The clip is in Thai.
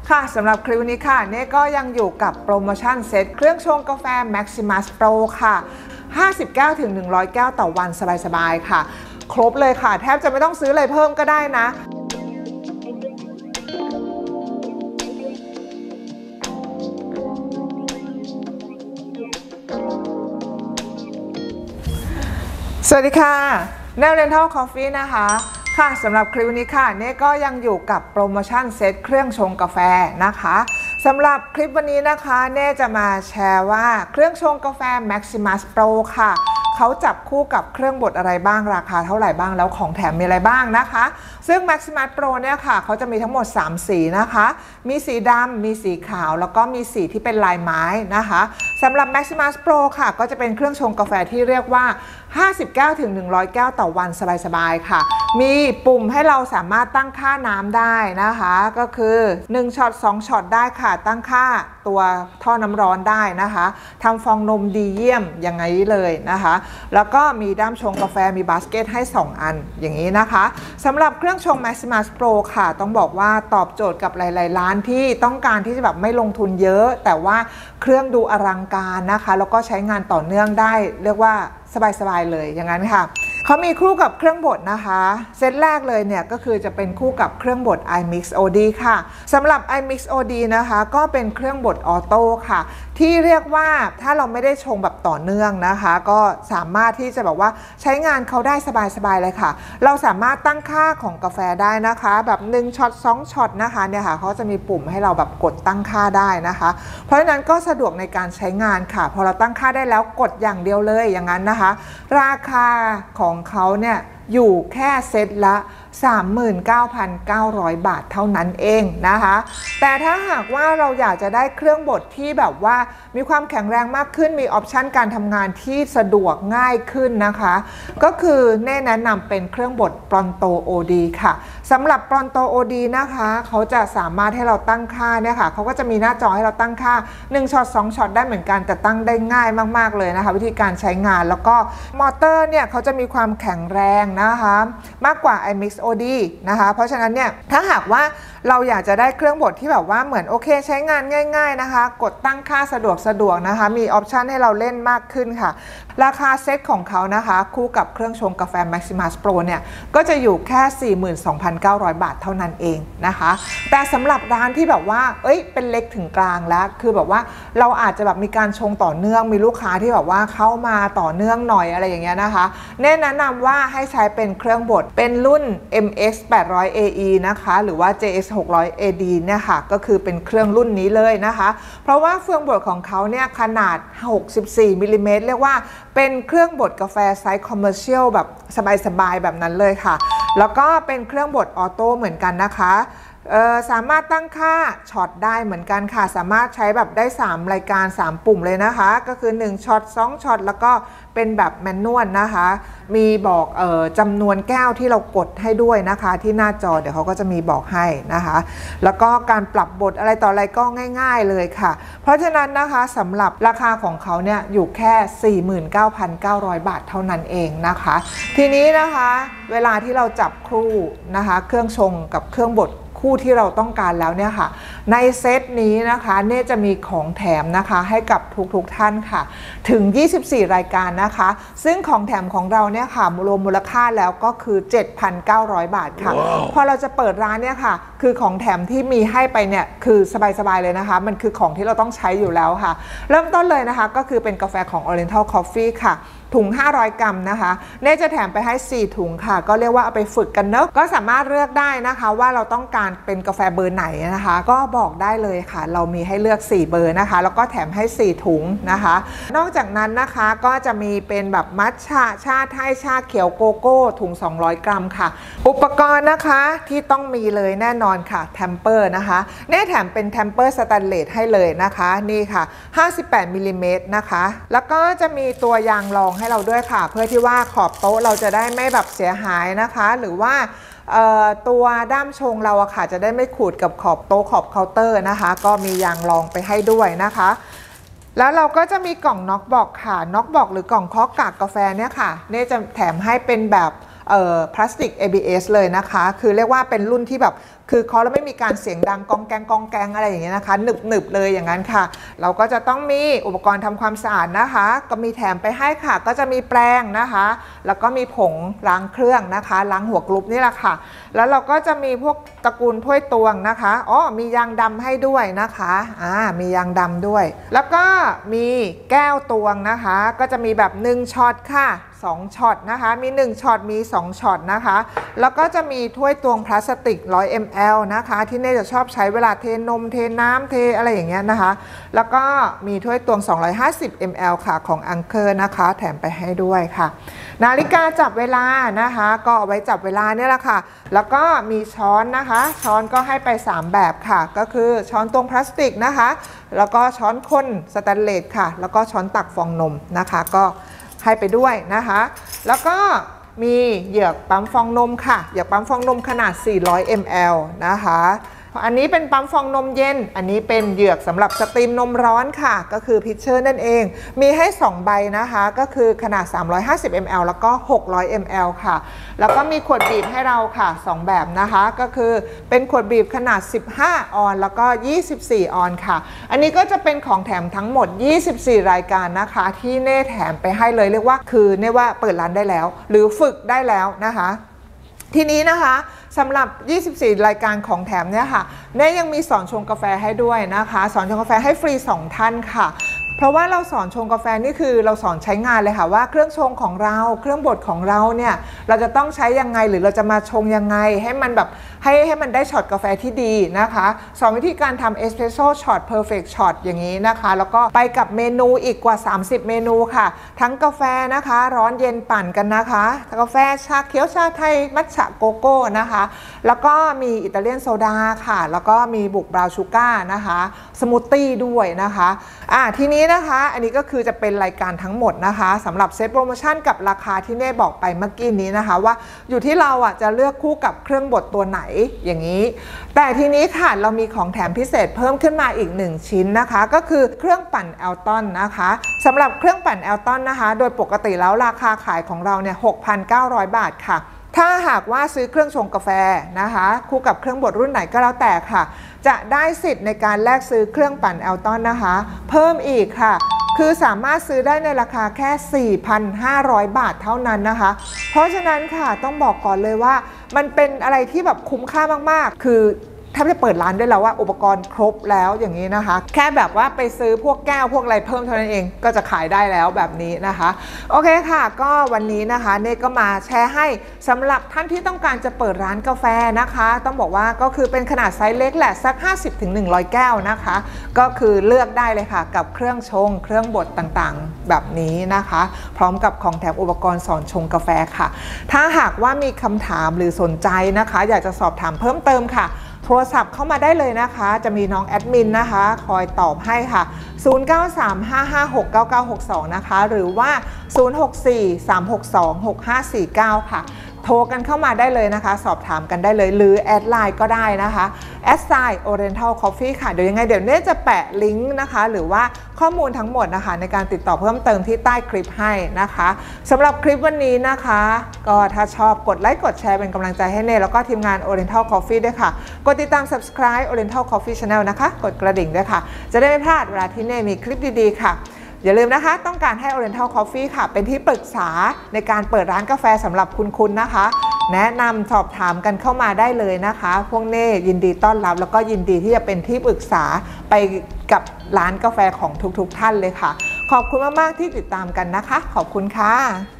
ค่ะสำหรับคลิปนี้ค่ะเน่ก็ยังอยู่กับโปรโมชั่นเซตเครื่องชงกาแฟ Maximus Pro ค่ะ59-100 แก้วต่อวันสบายๆค่ะครบเลยค่ะแทบจะไม่ต้องซื้ออะไรเพิ่มก็ได้นะสวัสดีค่ะแนว Rental Coffee นะคะค่ะสำหรับคลิปนี้ค่ะเน่ก็ยังอยู่กับโปรโมชั่นเซตเครื่องชงกาแฟนะคะสำหรับคลิปวันนี้นะคะเน่จะมาแชร์ว่าเครื่องชงกาแฟ Maximus Pro ค่ะเขาจับคู่กับเครื่องบดอะไรบ้างราคาเท่าไหร่บ้างแล้วของแถมมีอะไรบ้างนะคะซึ่ง Maximus Pro เนี่ยค่ะเขาจะมีทั้งหมด3สีนะคะมีสีดำมีสีขาวแล้วก็มีสีที่เป็นลายไม้นะคะสำหรับ Maximus Pro ค่ะก็จะเป็นเครื่องชงกาแฟที่เรียกว่า59-100 แก้วต่อวันสบายๆค่ะมีปุ่มให้เราสามารถตั้งค่าน้ำได้นะคะก็คือ1ช็อต2ช็อตได้ค่ะตั้งค่าตัวท่อน้ำร้อนได้นะคะทำฟองนมดีเยี่ยมอย่างไงเลยนะคะแล้วก็มีด้ามชงกาแฟมีบาสเกตให้2อันอย่างนี้นะคะสำหรับเครื่องชง Maximus Pro ค่ะต้องบอกว่าตอบโจทย์กับหลายๆร้านที่ต้องการที่จะแบบไม่ลงทุนเยอะแต่ว่าเครื่องดูอลังการนะคะแล้วก็ใช้งานต่อเนื่องได้เรียกว่าสบายๆเลยอย่างนั้นค่ะเขามีคู่กับเครื่องบดนะคะเซตแรกเลยเนี่ยก็คือจะเป็นคู่กับเครื่องบด iMix OD ค่ะสำหรับ iMix OD นะคะก็เป็นเครื่องบดออโต้ค่ะที่เรียกว่าถ้าเราไม่ได้ชงแบบต่อเนื่องนะคะก็สามารถที่จะแบบว่าใช้งานเขาได้สบายๆเลยค่ะเราสามารถตั้งค่าของกาแฟได้นะคะแบบ1ช็อต2ช็อตนะคะเนี่ยค่ะเขาจะมีปุ่มให้เราแบบกดตั้งค่าได้นะคะเพราะฉะนั้นก็สะดวกในการใช้งานค่ะพอเราตั้งค่าได้แล้วกดอย่างเดียวเลยอย่างนั้นนะคะราคาของเขาเนี่ยอยู่แค่เซตละ 39,900 บาทเท่านั้นเองนะคะแต่ถ้าหากว่าเราอยากจะได้เครื่องบดที่แบบว่ามีความแข็งแรงมากขึ้นมีออปชันการทำงานที่สะดวกง่ายขึ้นนะคะก็คือแนะนำเป็นเครื่องบด Pronto OD ค่ะสำหรับ Pronto OD นะคะเขาจะสามารถให้เราตั้งค่าเนี่ยค่ะเขาก็จะมีหน้าจอให้เราตั้งค่า1ช็อต2ช็อตได้เหมือนกันแต่ตั้งได้ง่ายมากๆเลยนะคะวิธีการใช้งานแล้วก็มอเตอร์เนี่ยเขาจะมีความแข็งแรงนะคะมากกว่า iMix OD นะคะเพราะฉะนั้นเนี่ยถ้าหากว่าเราอยากจะได้เครื่องบดที่แบบว่าเหมือนโอเคใช้งานง่ายๆนะคะกดตั้งค่าสะดวกนะคะมีออปชันให้เราเล่นมากขึ้นค่ะราคาเซ็ตของเขานะคะคู่กับเครื่องชงกาแฟ Maximus Pro เนี่ยก็จะอยู่แค่ 42,900 บาทเท่านั้นเองนะคะแต่สำหรับร้านที่แบบว่าเป็นเล็กถึงกลางแล้วคือแบบว่าเราอาจจะแบบมีการชงต่อเนื่องมีลูกค้าที่แบบว่าเข้ามาต่อเนื่องหน่อยอะไรอย่างเงี้ยนะคะแนะนำว่าให้ใช้เป็นเครื่องบดเป็นรุ่น MX 800 AE นะคะหรือว่า JX 600 AD เนี่ยค่ะก็คือเป็นเครื่องรุ่นนี้เลยนะคะเพราะว่าเฟืองบดของเขาเนี่ยขนาด64มิลลิเมตรเรียกว่าเป็นเครื่องบดกาแฟไซส์คอมเมอร์เชียลแบบสบายๆแบบนั้นเลยค่ะแล้วก็เป็นเครื่องบดออโต้เหมือนกันนะคะสามารถตั้งค่าช็อตได้เหมือนกันค่ะสามารถใช้แบบได้3รายการ3ปุ่มเลยนะคะก็คือ1ช็อต2ช็อตแล้วก็เป็นแบบแมนนวลนะคะมีบอกจำนวนแก้วที่เรากดให้ด้วยนะคะที่หน้าจอเดี๋ยวเขาก็จะมีบอกให้นะคะแล้วก็การปรับบทอะไรต่ออะไรก็ง่ายๆเลยค่ะเพราะฉะนั้นนะคะสำหรับราคาของเขาเนี่ยอยู่แค่ 49,900 บาทเท่านั้นเองนะคะทีนี้นะคะเวลาที่เราจับคู่นะคะเครื่องชงกับเครื่องบดคู่ที่เราต้องการแล้วเนี่ยค่ะในเซตนี้นะคะเน่จะมีของแถมนะคะให้กับทุกท่านค่ะถึง24รายการนะคะซึ่งของแถมของเราเนี่ยค่ะรวมมูลค่าแล้วก็คือ 7,900 บาทค่ะ พอเราจะเปิดร้านเนี่ยค่ะคือของแถมที่มีให้ไปเนี่ยคือสบายๆเลยนะคะมันคือของที่เราต้องใช้อยู่แล้วค่ะเริ่มต้นเลยนะคะก็คือเป็นกาแฟของ Oriental Coffee ค่ะถุง500 กรัมนะคะเน่จะแถมไปให้4ถุงค่ะก็เรียกว่าเอาไปฝึกกันเนอะก็สามารถเลือกได้นะคะว่าเราต้องการเป็นกาแฟเบอร์ไหนนะคะก็บอกได้เลยค่ะเรามีให้เลือก4เบอร์นะคะแล้วก็แถมให้4ถุงนะคะนอกจากนั้นนะคะก็จะมีเป็นแบบมัทฉะชาไทยชาเขียวโกโก้ถุง200 กรัมค่ะอุปกรณ์นะคะที่ต้องมีเลยแน่นอนค่ะแทมเปอร์นะคะเน่แถมเป็นแทมเปอร์สแตนเลสให้เลยนะคะนี่ค่ะ58มิลลิเมตรนะคะแล้วก็จะมีตัวยางรองให้เราด้วยค่ะเพื่อที่ว่าขอบโต๊ะเราจะได้ไม่แบบเสียหายนะคะหรือว่าตัวด้ามชงเราอะค่ะจะได้ไม่ขูดกับขอบโต๊ะขอบเคาน์เตอร์นะคะก็มียางรองไปให้ด้วยนะคะแล้วเราก็จะมีกล่องน็อกบอกค่ะน็อกบอกหรือกล่องเคาะกากกาแฟเนี่ยค่ะเน่จะแถมให้เป็นแบบพลาสติก ABS เลยนะคะคือเรียกว่าเป็นรุ่นที่แบบคือเคาะแล้วไม่มีการเสียงดังกองแกงอะไรอย่างเงี้ยนะคะหนึบเลยอย่างนั้นค่ะเราก็จะต้องมีอุปกรณ์ทำความสะอาดนะคะก็มีแถมไปให้ค่ะก็จะมีแปรงนะคะแล้วก็มีผงล้างเครื่องนะคะล้างหัวกรุ๊ปนี่แหละค่ะแล้วเราก็จะมีพวกตระกูลถ้วยตวงนะคะมียางดำให้ด้วยนะคะมียางดำด้วยแล้วก็มีแก้วตวงนะคะก็จะมีแบบ1ช็อตค่ะ2ช็อตนะคะมี1ช็อตมี2ช็อตนะคะแล้วก็จะมีถ้วยตวงพลาสติก100 ml นะคะที่เน่จะชอบใช้เวลาเทนมเทน้ำเทอะไรอย่างเงี้ยนะคะแล้วก็มีถ้วยตวง250 ml ค่ะของอังเคอร์นะคะแถมไปให้ด้วยค่ะนาฬิกาจับเวลานะคะก็เอาไว้จับเวลาเนี่ยแหละค่ะแล้วก็มีช้อนนะคะช้อนก็ให้ไป3แบบค่ะก็คือช้อนตวงพลาสติกนะคะแล้วก็ช้อนข้นสแตนเลสค่ะแล้วก็ช้อนตักฟองนมนะคะก็ให้ไปด้วยนะคะแล้วก็มีเหยือกปั๊มฟองนมค่ะเหยือกปั๊มฟองนมขนาด400 ml นะคะอันนี้เป็นปั๊มฟองนมเย็นอันนี้เป็นเหยือกสำหรับสตรีมนมร้อนค่ะก็คือพิชเชอร์นั่นเองมีให้2ใบนะคะก็คือขนาด350 ml แล้วก็600 ml ค่ะแล้วก็มีขวดบีบให้เราค่ะ2แบบนะคะก็คือเป็นขวดบีบขนาด15ออนแล้วก็24ออนค่ะอันนี้ก็จะเป็นของแถมทั้งหมด24รายการนะคะที่เน่แถมไปให้เลยเรียกว่าคือเน่ว่าเปิดร้านได้แล้วหรือฝึกได้แล้วนะคะทีนี้นะคะสำหรับ24รายการของแถมเนี่ยค่ะเน่ยังมีสอนชงกาแฟให้ด้วยนะคะสอนชงกาแฟให้ฟรี2ท่านค่ะเพราะว่าเราสอนชงกาแฟนี่คือเราสอนใช้งานเลยค่ะว่าเครื่องชงของเราเครื่องบดของเราเนี่ยเราจะต้องใช้ยังไงหรือเราจะมาชงยังไงให้มันแบบให้มันได้ช็อตกาแฟที่ดีนะคะสอนวิธีการทำเอสเปรสโซ่ช็อตเพอร์เฟกต์ช็อตอย่างนี้นะคะแล้วก็ไปกับเมนูอีกกว่า30เมนูค่ะทั้งกาแฟนะคะร้อนเย็นปั่นกันนะคะกาแฟชาเขียวชาไทยมัทฉะโกโก้นะคะแล้วก็มีอิตาเลียนโซดาค่ะแล้วก็มีบุกบราวน์ชูการ์นะคะสมูทตี้ด้วยนะคะทีนี้นะคะอันนี้ก็คือจะเป็นรายการทั้งหมดนะคะสำหรับเซตโปรโมชั่นกับราคาที่เน่บอกไปเมื่อกี้นี้นะคะว่าอยู่ที่เราจะเลือกคู่กับเครื่องบดตัวไหนอย่างนี้แต่ทีนี้ค่ะเรามีของแถมพิเศษเพิ่มขึ้นมาอีก1ชิ้นนะคะก็คือเครื่องปั่นแอลตันนะคะสำหรับเครื่องปั่นแอลตันนะคะโดยปกติแล้วราคาขายของเราเนี่ย 6,900 บาทค่ะถ้าหากว่าซื้อเครื่องชงกาแฟนะคะคู่กับเครื่องบดรุ่นไหนก็แล้วแต่ค่ะจะได้สิทธิ์ในการแลกซื้อเครื่องปั่นแอลตันนะคะเพิ่มอีกค่ะคือสามารถซื้อได้ในราคาแค่ 4,500 บาทเท่านั้นนะคะเพราะฉะนั้นค่ะต้องบอกก่อนเลยว่ามันเป็นอะไรที่แบบคุ้มค่ามากๆคือถ้าจะเปิดร้านได้แล้วว่าอุปกรณ์ครบแล้วอย่างนี้นะคะแค่แบบว่าไปซื้อพวกแก้วพวกอะไรเพิ่มเท่านั้นเองก็จะขายได้แล้วแบบนี้นะคะโอเคค่ะก็วันนี้นะคะเนก็มาแชร์ให้สำหรับท่านที่ต้องการจะเปิดร้านกาแฟนะคะต้องบอกว่าก็คือเป็นขนาดไซส์เล็กแหละสัก 50-100 แก้วนะคะก็คือเลือกได้เลยค่ะกับเครื่องชงเครื่องบดต่างๆแบบนี้นะคะพร้อมกับของแถมอุปกรณ์สอนชงกาแฟค่ะถ้าหากว่ามีคำถามหรือสนใจนะคะอยากจะสอบถามเพิ่มเติมค่ะโทรศัพท์เข้ามาได้เลยนะคะจะมีน้องแอดมินนะคะคอยตอบให้ค่ะ0935569962นะคะหรือว่า0643626549ค่ะโทรกันเข้ามาได้เลยนะคะสอบถามกันได้เลยหรือแอดไลน์ก็ได้นะคะ@Oriental Coffee ค่ะเดี๋ยวยังไงเดี๋ยวเน่จะแปะลิงก์นะคะหรือว่าข้อมูลทั้งหมดนะคะในการติดต่อเพิ่มเติมที่ใต้คลิปให้นะคะสำหรับคลิปวันนี้นะคะก็ถ้าชอบกดไลค์กดแชร์เป็นกำลังใจให้เน่แล้วก็ทีมงาน Oriental Coffee ด้วยค่ะกดติดตาม Subscribe Oriental Coffee Channel นะคะกดกระดิ่งด้วยค่ะจะได้ไม่พลาดเวลาที่เน่มีคลิปดีๆค่ะอย่าลืมนะคะต้องการให้ Oriental Coffee ค่ะเป็นที่ปรึกษาในการเปิดร้านกาแฟสำหรับคุณนะคะแนะนำสอบถามกันเข้ามาได้เลยนะคะพวกเน่ยินดีต้อนรับแล้วก็ยินดีที่จะเป็นที่ปรึกษาไปกับร้านกาแฟของทุกๆท่านเลยค่ะขอบคุณมากๆที่ติดตามกันนะคะขอบคุณค่ะ